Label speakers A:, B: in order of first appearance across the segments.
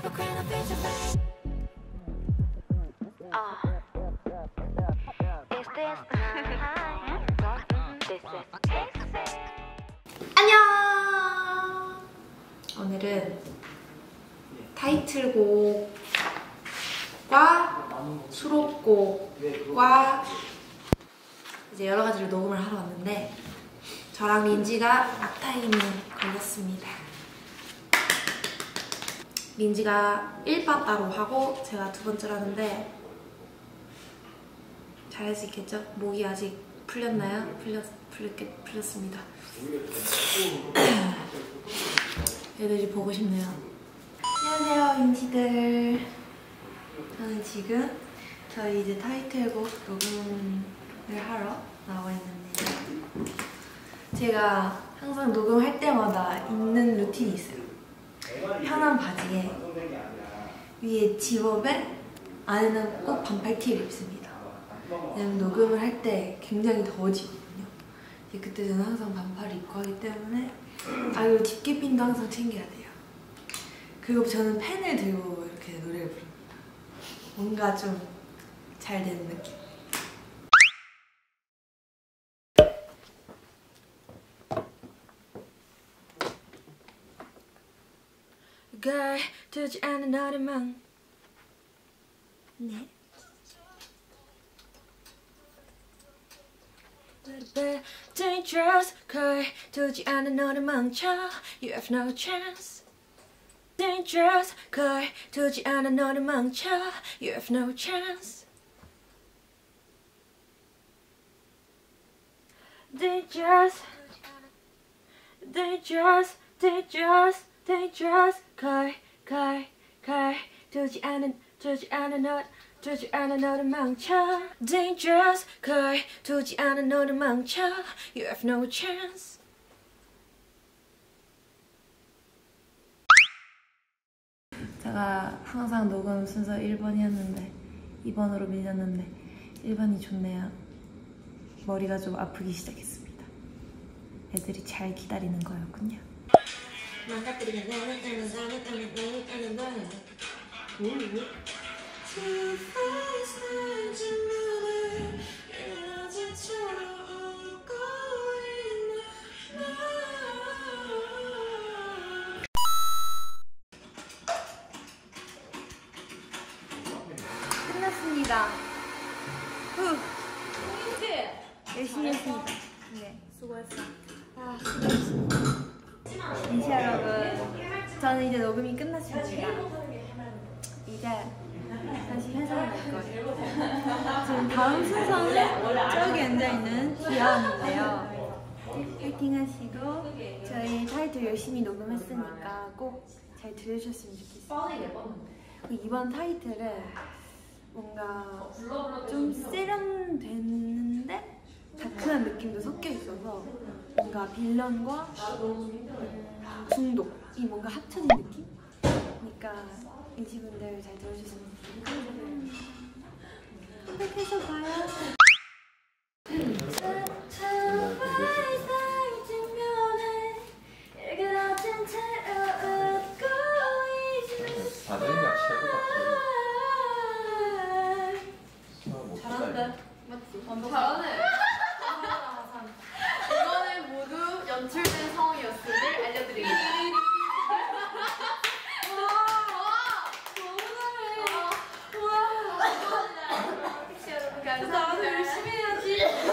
A: 안녕! 오늘은 타이틀곡과 수록곡과 이제 여러 가지를 녹음을 하러 왔는데 저랑 민지가 악타임이 걸렸습니다. 민지가 1바 따로 하고 제가 두 번째로 하는데 잘할 수 있겠죠? 목이 아직 풀렸나요? 풀렸습니다. 애들이 보고 싶네요. 안녕하세요, 민지들. 저는 지금 저희 이제 타이틀곡 녹음을 하러 나와 있는데 제가 항상 녹음할 때마다 입는 루틴이 있어요. 편한 바지에 위에 집업에 안에는 꼭 반팔 티를 입습니다. 왜냐면 녹음을 할 때 굉장히 더워지거든요. 그때 저는 항상 반팔을 입고 하기 때문에 그리고 뒷깨핀도 항상 챙겨야 돼요. 그리고 저는 펜을 들고 이렇게 노래를 부릅니다. 뭔가 좀 잘 되는 느낌. 두지 않은 너를만 네. Dangerous, 두지 않은 너를 망쳐. You have no chance. Dangerous, 두지 않은 너를 망쳐. You have no chance. Dangerous, dangerous, dangerous, dangerous, 두지 않은 너를 망쳐. Dangerous, 두지 않은 너를 망쳐. You have no chance. 제가 항상 녹음 순서 1번이었는데 2번으로 밀렸는데 1번이 좋네요. 머리가 좀 아프기 시작했습니다. 애들이 잘 기다리는 거였군요. 끝났습니다. 열심히 했습니다. 네, 수고했어. 수고했습니다. 민지 여러분, 저는 이제 녹음이 끝났습니다. 이제 다시 회사로 갈 거예요. 지금 다음 순서는 저기 앉아있는 기아언니인데요. 파이팅 하시고 저희 타이틀 열심히 녹음했으니까 꼭 잘 들으셨으면 좋겠어요. 이번 타이틀은 뭔가 좀 세련됐는데 다크한 느낌도 섞여 있어서 뭔가 빌런과 중독이 뭔가 합쳐진 느낌? 그러니까 인지분들 잘 들어주셨으면 좋겠어요. 선택해서 봐요.
B: 잘한다. 맞지? 잘하네. 이거는 모두 연출된 상황이었음을 알려드리겠습니다. 나도 열심히 해야지.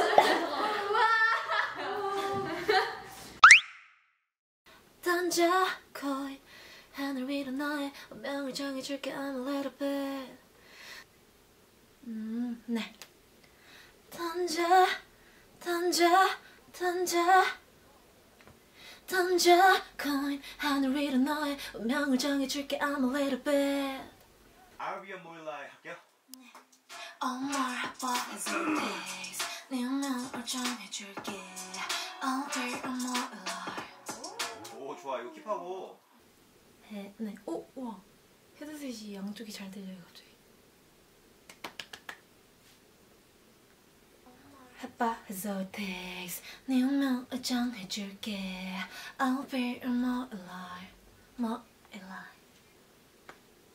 A: 던져 거의 하늘 위로 너의 운명을 정해줄게. I'm a little bit. 네. 던져 coin 하늘 위로 너의 운명을 정해줄게. I'm a little bit.
C: 아라비안 모일라이 할게요.
A: All more what is all this 네 운명을 정해줄게. I'll be a more alive.
C: 오 좋아 이거 킵하고.
A: 네. 와 헤드셋이 양쪽이 잘 들려요 갑자기. What is all this 네 운명을 정해줄게. I'll be a more alive. more alive.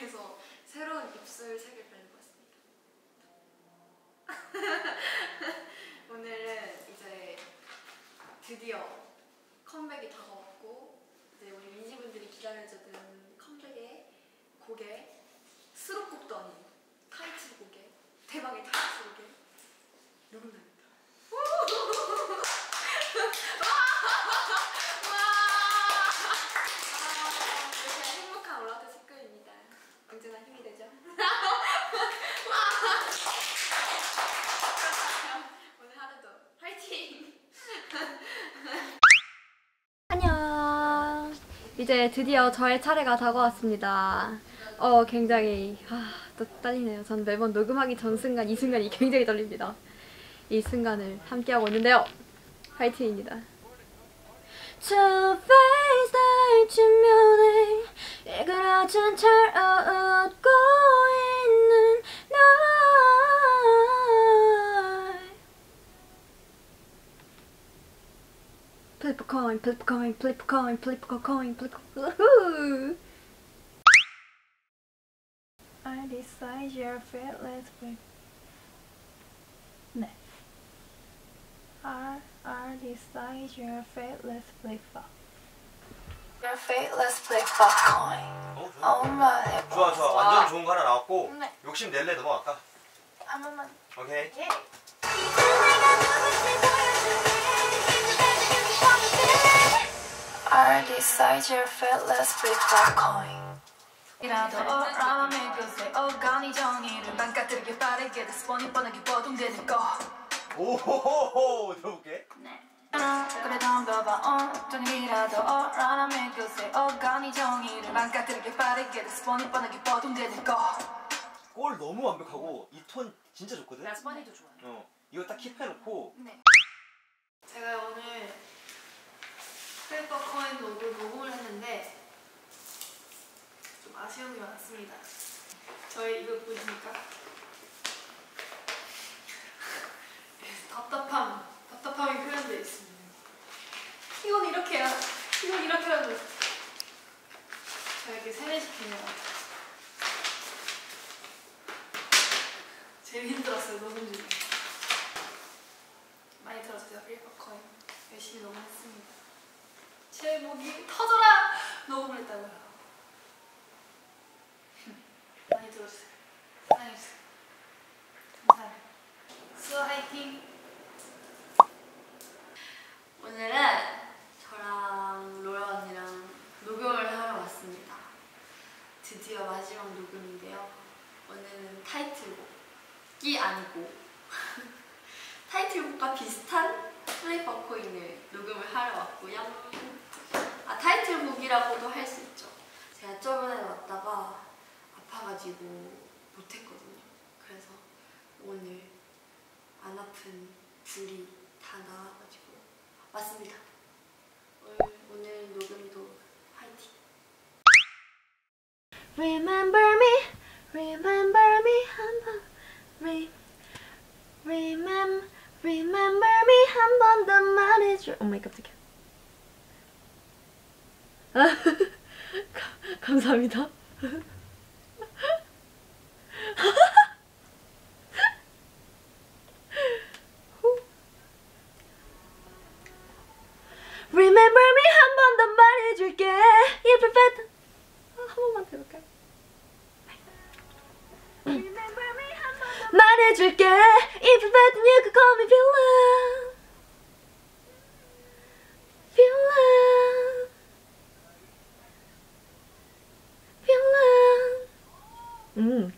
A: 그래서 새로운 입술색을 발라봤습니다. 오늘은 이제 드디어 컴백이 다가왔고 이제 우리 민지분들이 기다려주던 컴백의 곡에 수록곡도 아닌 타이틀곡에 대박의 타이틀곡에 녹음됩니다. 이렇게 행복한 올라트 스쿨입니다. 언제나 힘이 되죠? 오늘 하루도 화이팅!
B: 안녕. 이제 드디어 저의 차례가 다가왔습니다. 굉장히 또 떨리네요. 전 매번 녹음하기 전 순간 이 순간이 굉장히 떨립니다. 이 순간을 함께하고 있는데요. 화이팅입니다. Two face 날 지면에 일그러진 채로 웃고 있는 널 Flip a coin, flip a coin, flip a coin, flip a coin, flip a coin. I decide your fate, let's flip. 네. I decide your fate, let's flip a Your fate, let's flip a coin. Oh my.
C: 좋아 좋아. 완전 좋은 거 하나 나왔고
A: 네.
C: 욕심 낼래 넘어갈까?
A: 한 번만.
C: 오케이.
A: 예.
D: I decide your fate, let's flip a coin. 이라도 오라면 그새 오가니 정의를 망가뜨리게 빠르게 스폰이 뻔하게 뻗어대는 거.
C: 오호호호 들어볼게.
D: 네. 그래 덤벼봐 어떤 일이라도 오라면 그새 오가니 정의를 망가뜨리게 빠르게 스폰이 뻔하게 뻗어대는 거.
C: 골 너무 완벽하고 이 톤 진짜 좋거든.
D: 나 스폰이도 좋아해.
C: 이거 딱 킵해놓고.
A: 네. 제가 오늘 페이퍼 코인 녹음을 했는데 좀 아쉬움이 많습니다. 저희 이거 보십니까? 답답함이 표현되어 있습니다. 이건 이렇게 해야, 이건 이렇게 하고 제가 이렇게 세뇌시키면 제일 힘들었어요, 녹음 중에. 많이 들어주세요, 페이퍼 코인. 열심히 녹음했습니다. 제 목이 터져라! 녹음을 했다고요. 많이 들어주세요. 사랑해주세요. 감사합니다. 수아 화이팅!
B: 오늘은 저랑 로라 언니랑 녹음을 하러 왔습니다. 드디어 마지막 녹음인데요. 오늘은 타이틀곡이 아니고 타이틀곡과 비슷한 플레이버 코인을 녹음을 하러 왔고요. 타이틀곡이라고도 할 수 있죠. 제가 저번에 왔다가 아파가지고 못했거든요. 그래서 오늘 안 아픈 둘이 다 나와가지고 왔습니다. 오늘 녹음도 화이팅! Remember me, remember me 한번 Remember me 한 번 더 말해줘. 오마이 깜짝이야. 감사합니다. Remember me 한 번 더 말해줄게. If you felt 한 번만 더 해볼까요? 말해줄게. If you felt you could call me villain. Villain. Villain.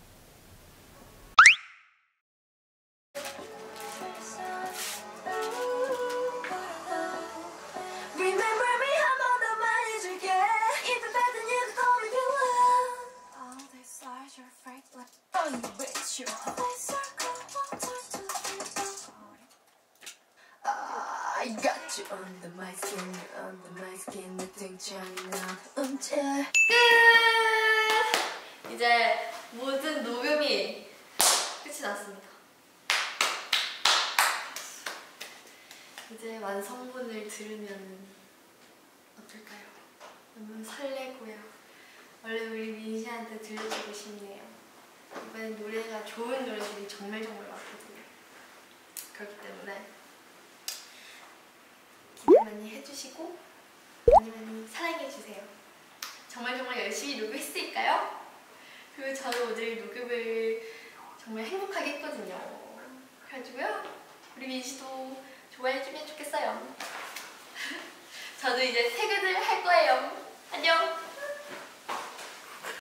B: Remember me 한 번 더 말해줄게. If you felt you could call me villain. I'll decide your fate like on with you.
D: I got you under my skin, under my skin. 느낌치 않아 음체.
B: 끝! 이제 모든 녹음이 끝이 났습니다. 이제 완성본을 들으면 어떨까요? 너무 설레고요. 원래 우리 민시
A: 민지한테 들려주고 싶네요. 이번엔 노래가 좋은 노래들이 정말 많거든요. 그렇기 때문에 기대 많이 해주시고 많이 사랑해주세요. 정말 열심히 녹음했으니까요. 그리고 저는 오늘 녹음을 정말 행복하게 했거든요. 그래가지고요, 우리 민지도 좋아해주면 좋겠어요. 저도 이제 퇴근을 할 거예요. 안녕!